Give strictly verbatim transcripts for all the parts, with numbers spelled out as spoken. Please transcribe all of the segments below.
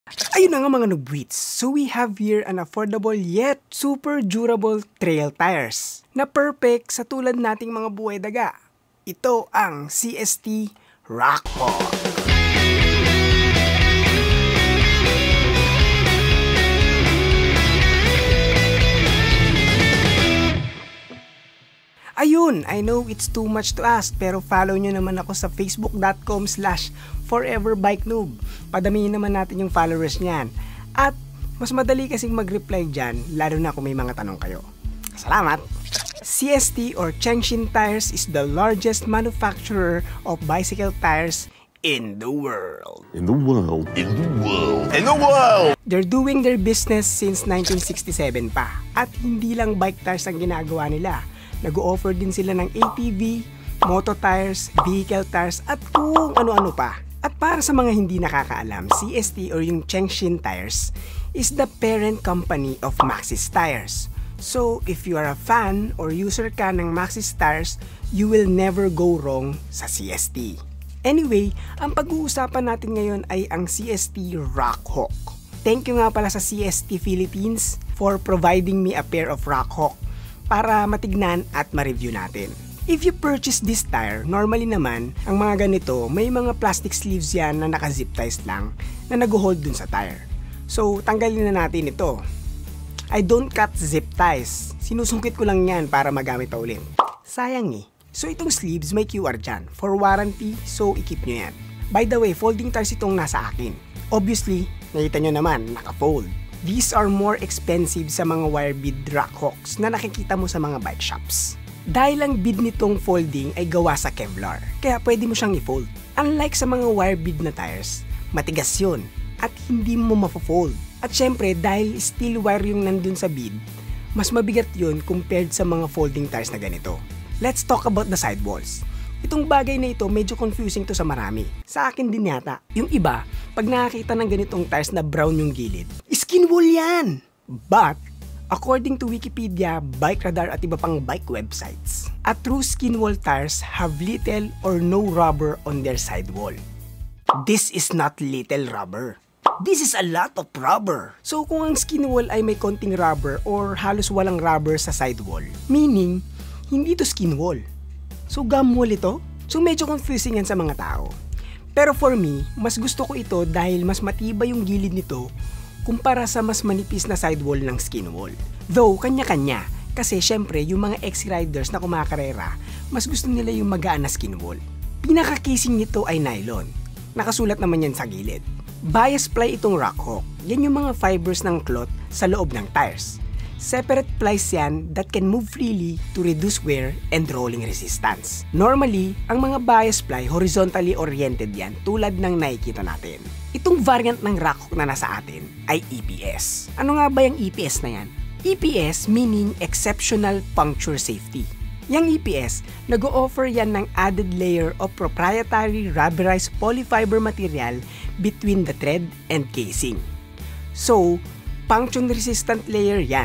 Ayun na nga mga nubwits, so we have here an affordable yet super durable trail tires na perfect sa tulad nating mga buhay daga. Ito ang C S T Rockhawk. Ayun, I know it's too much to ask pero follow nyo naman ako sa facebook.com slash foreverbikeNoob. Padamihin naman natin yung followers niyan. At mas madali kasing mag-reply dyan lalo na kung may mga tanong kayo. Salamat! C S T or Chengxin Tires is the largest manufacturer of bicycle tires in the world. In the world. In the world. In the world! They're doing their business since nineteen sixty-seven pa. At hindi lang bike tires ang ginagawa nila. Nag-o-offer din sila ng A T V, moto tires, vehicle tires, at kung ano-ano pa. At para sa mga hindi nakakaalam, C S T or yung Chengxin Tires is the parent company of Maxxis Tires. So, if you are a fan or user ka ng Maxxis Tires, you will never go wrong sa C S T. Anyway, ang pag-uusapan natin ngayon ay ang C S T Rockhawk. Thank you nga pala sa C S T Philippines for providing me a pair of Rockhawk para matignan at ma-review natin. If you purchase this tire, normally naman, ang mga ganito, may mga plastic sleeves yan na naka-zip ties lang na nag-hold dun sa tire. So, tanggalin na natin ito. I don't cut zip ties. Sinusungkit ko lang yan para magamit pa ulit. Sayang eh. So, itong sleeves may Q R dyan for warranty, so i-keep nyo yan. By the way, folding tires itong nasa akin. Obviously, nakita nyo naman, naka-fold. These are more expensive sa mga wire bead Rockhawks na nakikita mo sa mga bike shops. Dahil ang bead nitong folding ay gawa sa Kevlar, kaya pwede mo siyang i-fold. Unlike sa mga wire bead na tires, matigas yun at hindi mo mafo-fold. At syempre, dahil steel wire yung nandun sa bead, mas mabigat yun compared sa mga folding tires na ganito. Let's talk about the sidewalls. Itong bagay na ito, medyo confusing to sa marami. Sa akin din yata. Yung iba, pag nakakita ng ganitong tires na brown yung gilid, skin wool yan! But, according to Wikipedia, Bike Radar at iba pang bike websites, a true skin wool tires have little or no rubber on their sidewall. This is not little rubber. This is a lot of rubber. So kung ang skin wool ay may konting rubber or halos walang rubber sa sidewall, meaning, hindi to skin wool. So gum wool ito? So medyo confusing yan sa mga tao. Pero for me, mas gusto ko ito dahil mas matibay yung gilid nito kumpara sa mas manipis na sidewall ng skin wool. Though, kanya-kanya. Kasi syempre, yung mga ex-riders na kumakarera, mas gusto nila yung magaan na skin wool. Pinaka-casing nito ay nylon. Nakasulat naman yan sa gilid. Bias ply itong Rockhawk. Yan yung mga fibers ng cloth sa loob ng tires. Separate plies yan that can move freely to reduce wear and rolling resistance. Normally, ang mga bias ply horizontally oriented yan tulad ng nakikita natin. Itong variant ng Rockhawk na nasa atin ay E P S. Ano nga ba yung E P S na yan? E P S meaning Exceptional Puncture Safety. Yang E P S, nag-o-offer yan ng added layer of proprietary rubberized polyfiber material between the thread and casing. So, puncture resistant layer yan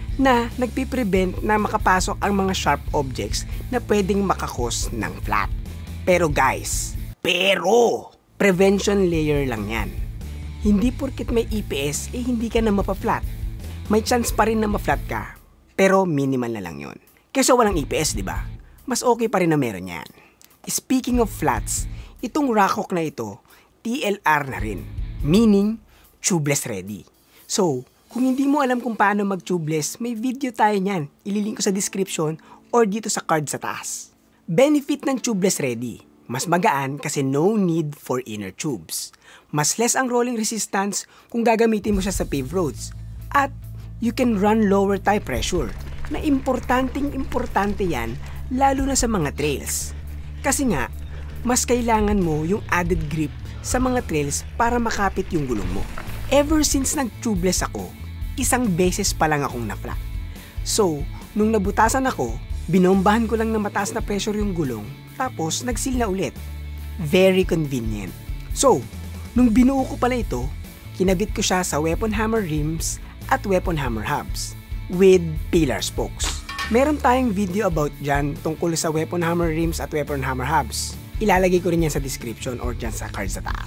na nagpiprevent na makapasok ang mga sharp objects na pwedeng makakos ng flat. Pero guys, pero prevention layer lang yan. Hindi porket may E P S eh hindi ka na mapa-flat. May chance pa rin na ma-flat ka, pero minimal na lang yon. Kesa walang E P S, di ba? Mas okay pa rin na meron yan. Speaking of flats, itong Rockhawk na ito, T L R na rin, meaning tubeless ready. So, kung hindi mo alam kung paano mag-tubeless, may video tayo niyan. Ililink ko sa description or dito sa card sa taas. Benefit ng tubeless ready. Mas magaan kasi no need for inner tubes. Mas less ang rolling resistance kung gagamitin mo siya sa paved roads. At you can run lower tire pressure. Na importanteng importante yan lalo na sa mga trails. Kasi nga, mas kailangan mo yung added grip sa mga trails para makapit yung gulong mo. Ever since nag-tubeless ako, isang beses pa lang akong na-flat. So, nung nabutasan ako, binombahan ko lang ng mataas na pressure yung gulong, tapos nag-seal na ulit. Very convenient. So, nung binuo ko pala ito, kinabit ko siya sa weapon hammer rims at weapon hammer hubs with pillar spokes. Meron tayong video about dyan tungkol sa weapon hammer rims at weapon hammer hubs. Ilalagay ko rin yan sa description or dyan sa card sa taas.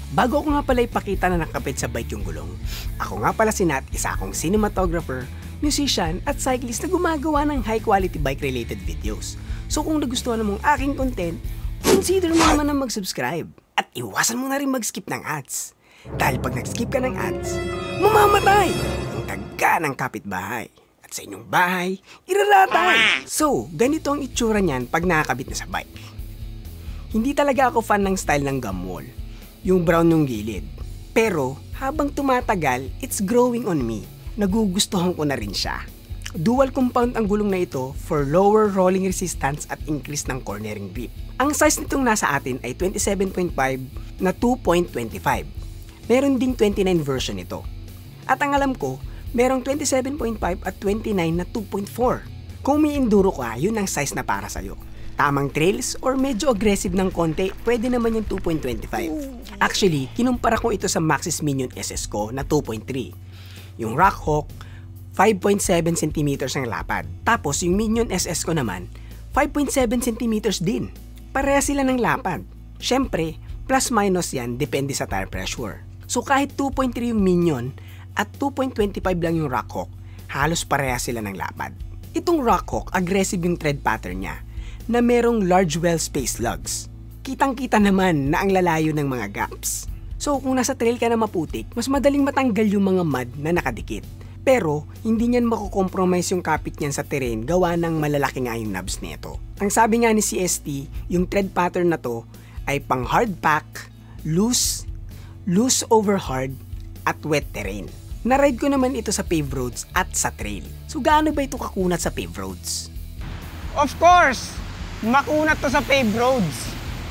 Bago ko nga pala ipakita na nakapit sa bike yung gulong, ako nga pala si Nat, isa akong cinematographer, musician at cyclist na gumagawa ng high quality bike related videos. So kung nagustuhan mo ang aking content, consider mo naman na mag-subscribe at iwasan mo na rin mag-skip ng ads. Dahil pag nag-skip ka ng ads, mamamatay ang tagka ng kapitbahay. At sa inyong bahay, iraratay. So, ganito ang itsura niyan pag nakakabit na sa bike. Hindi talaga ako fan ng style ng gum wall, yung brown yung gilid. Pero, habang tumatagal, it's growing on me. Nagugustuhan ko na rin siya. Dual compound ang gulong na ito for lower rolling resistance at increase ng cornering grip. Ang size nitong nasa atin ay twenty-seven point five na two point two five. Meron ding twenty-nine version nito. At ang alam ko, merong twenty-seven point five at twenty-nine na two point four. Kung may enduro ka, yun ang size na para sa'yo. Tamang trails or medyo aggressive ng konti, pwede naman yung two point two five. Actually, kinumpara ko ito sa Maxxis Minion S S ko na two point three. Yung Rockhawk, five point seven centimeters ang lapad. Tapos yung Minion S S ko naman, five point seven centimeters din. Pareha sila ng lapad. Syempre, plus minus yan depende sa tire pressure. So kahit two point three yung Minion at two point two five lang yung Rockhawk, halos pareha sila ng lapad. Itong Rockhawk, aggressive yung tread pattern niya, na merong large well space lugs. Kitang-kita naman na ang lalayo ng mga gaps. So kung nasa trail ka na maputik, mas madaling matanggal yung mga mud na nakadikit. Pero hindi niyan makukompromise yung kapit niyan sa terrain gawa ng malalaki nga yung knobs nito. Ang sabi nga ni C S T, yung tread pattern na to ay pang hard pack, loose, loose over hard, at wet terrain. Na-ride ko naman ito sa paved roads at sa trail. So gaano ba ito kakunat sa paved roads? Of course! Makunat to sa paved roads.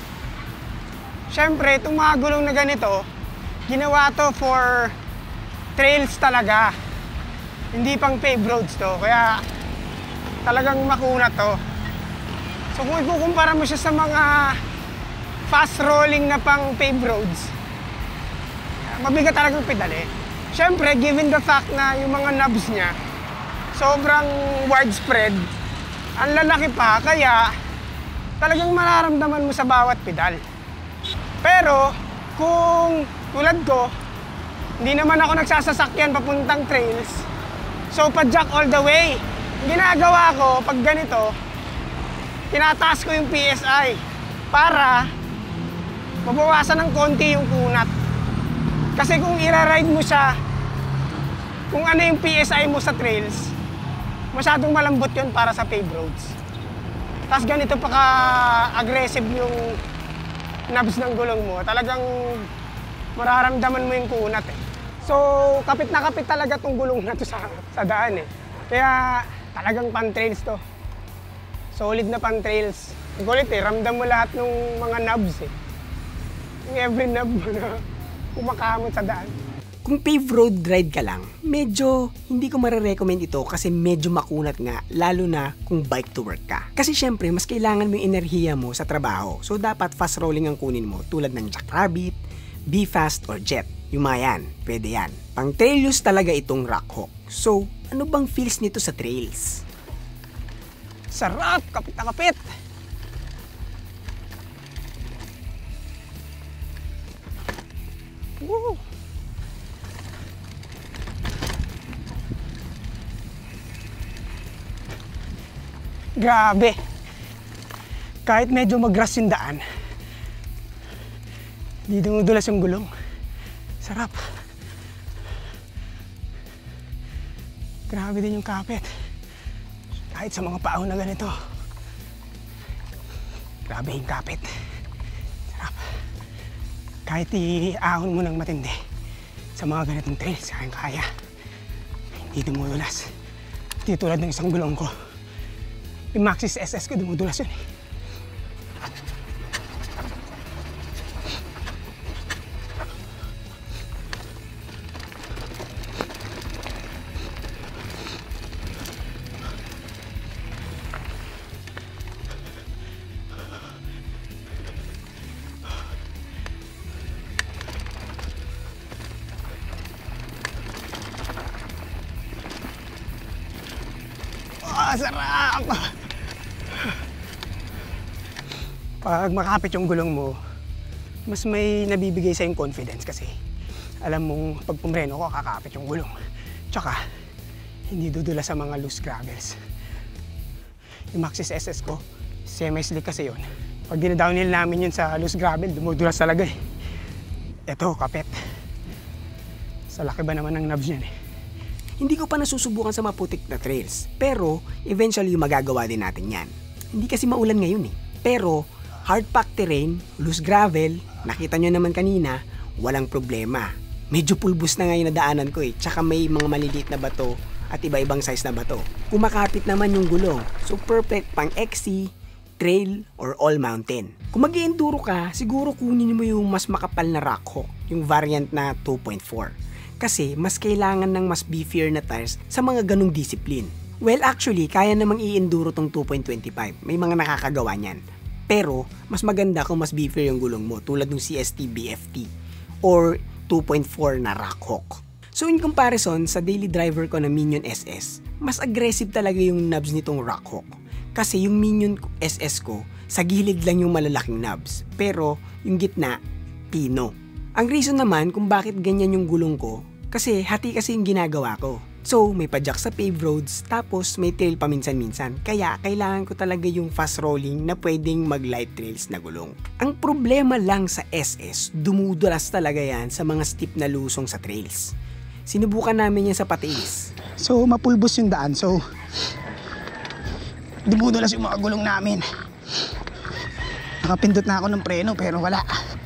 Siyempre, itong mga gulong na ganito, ginawa to for trails talaga. Hindi pang paved roads to, kaya talagang makunat to. So kung ikukumpara mo siya sa mga fast rolling na pang paved roads, mabigat talagang pedale. Siyempre, given the fact na yung mga knobs niya, sobrang widespread, ang lalaki pa, kaya talagang mararamdaman mo sa bawat pedal. Pero, kung tulad ko, hindi naman ako nagsasasakyan papuntang trails, so pa-jack all the way. Ginagawa ko, pag ganito, tinataas ko yung P S I para mabawasan ng konti yung kunat. Kasi kung ira-ride mo siya, kung ano yung P S I mo sa trails, masyadong malambot yun para sa paved roads. Tapos ganito pa ka-aggressive yung knobs ng gulong mo, talagang mararamdaman mo yung kunat eh. So, kapit na kapit talaga tong gulong na to sa, sa daan eh. Kaya talagang pan-trails to. Solid na pan-trails. Ang kulit eh, ramdam mo lahat ng mga knobs eh. Yung every knob mo na kumakamot sa daan. Kung paved road ride ka lang, medyo hindi ko marirecommend ito kasi medyo makunat nga, lalo na kung bike to work ka. Kasi syempre, mas kailangan mo yung enerhiya mo sa trabaho. So dapat fast rolling ang kunin mo tulad ng Jackrabbit, B-Fast or Jet. Yung mga yan, pwede yan. Pang trail use talaga itong Rockhawk. So, ano bang feels nito sa trails? Sarap! Kapit na kapit! Woo! Grabe! Kahit medyo mag-grass yung daan, hindi dumudulas yung gulong. Sarap! Grabe din yung kapit. Kahit sa mga paahon na ganito. Grabe yung kapit. Sarap. Kahit i-ahon mo ng matindi sa mga ganitong trails, kaya-kaya. Hindi dumudulas. Hindi tulad ng isang gulong ko. Yung Maxxis S S ko, dumudulas yun eh. Ah, sarap! Pag makapit yung gulong mo, mas may nabibigay sa yung confidence kasi alam mong pag pumreno ko, kakapit yung gulong. Tsaka, hindi dudula sa mga loose gravels. Yung Maxxis S S ko, semi-slick kasi yun. Pag dinadownhill namin yun sa loose gravel, dumudulas talaga eh. Eto, kapit. Sa laki ba naman ng knobs yan eh. Hindi ko pa nasusubukan sa maputik na trails, pero eventually magagawa din natin yan. Hindi kasi maulan ngayon eh. Pero hard packed terrain, loose gravel, nakita nyo naman kanina, walang problema. Medyo pulbos na ngayon na daanan ko eh, tsaka may mga maliliit na bato at iba-ibang size na bato. Kumakapit naman yung gulong, so perfect pang X C, trail, or all mountain. Kung mag-enduro ka, siguro kunin mo yung mas makapal na Rockhawk, yung variant na two point four. Kasi mas kailangan ng mas beefier na tires sa mga ganong discipline. Well, actually, kaya namang i-enduro tong two point two five. May mga nakakagawa niyan. Pero, mas maganda kung mas beefier yung gulong mo, tulad ng C S T B F T or two point four na Rockhawk. So in comparison sa daily driver ko na Minion S S, mas aggressive talaga yung knobs nitong Rockhawk. Kasi yung Minion S S ko, sa gilid lang yung malalaking knobs. Pero yung gitna, pino. Ang reason naman kung bakit ganyan yung gulong ko, kasi hati kasi yung ginagawa ko. So may padjak sa paved roads, tapos may trail paminsan-minsan. Kaya kailangan ko talaga yung fast rolling na pwedeng mag light trails na gulong. Ang problema lang sa S S, dumudulas talaga yan sa mga steep na lusong sa trails. Sinubukan namin yan sa Patiis. So mapulbos yung daan, so dumudulas yung mga gulong namin. Nakapindot na ako ng preno pero wala.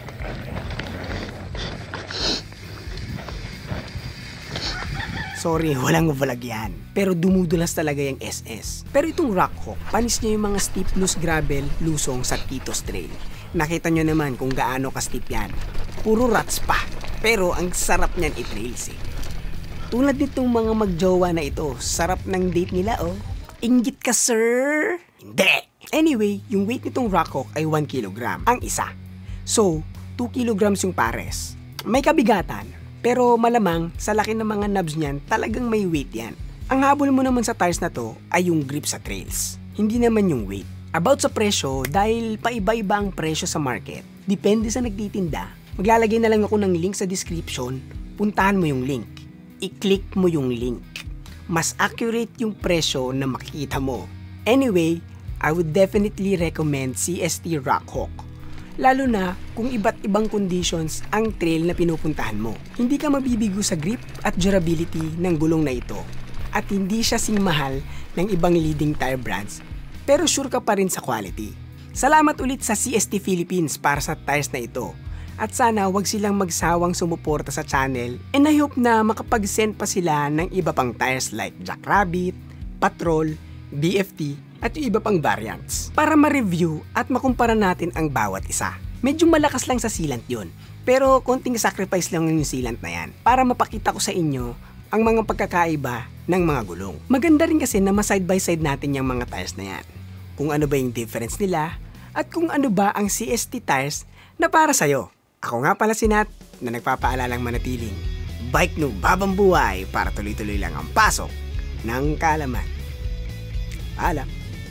Sorry, walang vlog yan. Pero dumudulas talaga yung S S. Pero itong Rockhawk, panis niya yung mga steep loose gravel lusong sa Titos Trail. Nakita nyo naman kung gaano ka-steep yan. Puro ruts pa. Pero ang sarap niyan i-trails eh. Tulad nitong mga magjowa na ito, sarap ng date nila oh. Inggit ka sir? Hindi! Anyway, yung weight nitong Rockhawk ay one kilogram ang isa. So, two kilograms yung pares. May kabigatan, pero malamang sa laki ng mga knobs niyan talagang may weight yan. Ang habol mo naman sa tires na to ay yung grip sa trails, hindi naman yung weight. About sa presyo, dahil paiba-iba ang presyo sa market, depende sa nagtitinda, maglalagay na lang ako ng link sa description, puntahan mo yung link. I-click mo yung link. Mas accurate yung presyo na makikita mo. Anyway, I would definitely recommend C S T Rockhawk. Lalo na kung iba't ibang conditions ang trail na pinupuntahan mo. Hindi ka mabibigo sa grip at durability ng gulong na ito. At hindi siya sing mahal ng ibang leading tire brands. Pero sure ka pa rin sa quality. Salamat ulit sa C S T Philippines para sa tires na ito. At sana wag silang magsawang sumuporta sa channel, and I hope na makapag-send pa sila ng iba pang tires like Jackrabbit, Patrol, B F T at yung iba pang variants para ma-review at makumpara natin ang bawat isa. Medyo malakas lang sa sealant yun, pero konting sacrifice lang yung sealant na yan para mapakita ko sa inyo ang mga pagkakaiba ng mga gulong. Maganda rin kasi na ma-side by side natin yung mga tires na yan, kung ano ba yung difference nila at kung ano ba ang C S T tires na para sa'yo. Ako nga pala si Nat na nagpapaalalang manatiling bike noob babang buhay para tuloy-tuloy lang ang pasok ng kaalaman. Paalam.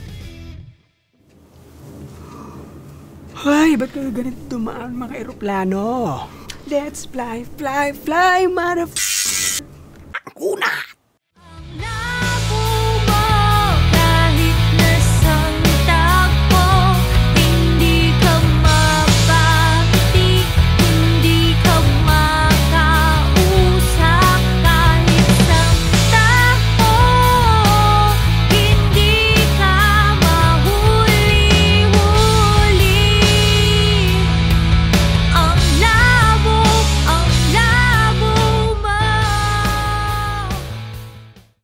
Ay, ba't kayo ganito dumaan mga eroplano? Let's fly, fly, fly, motherf...